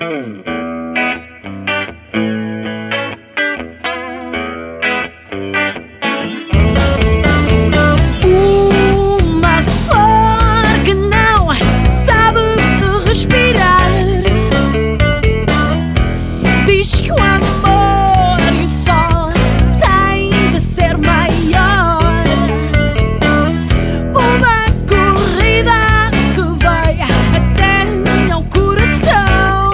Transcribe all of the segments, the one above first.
Uma flor que não sabe respirar diz que o amor e o sol têm de ser maior. Uma corrida que vai até ao coração.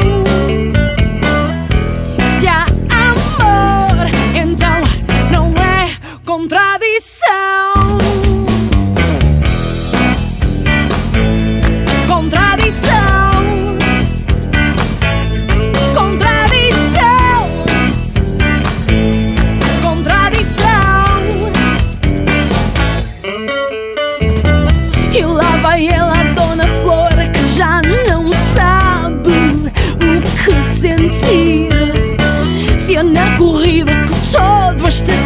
Se há amor, então não é contradição. Contradição. Contradição. Contradição. E lá vai ela, dona flor, que já não sabe o que sentir. Se é na corrida que todo este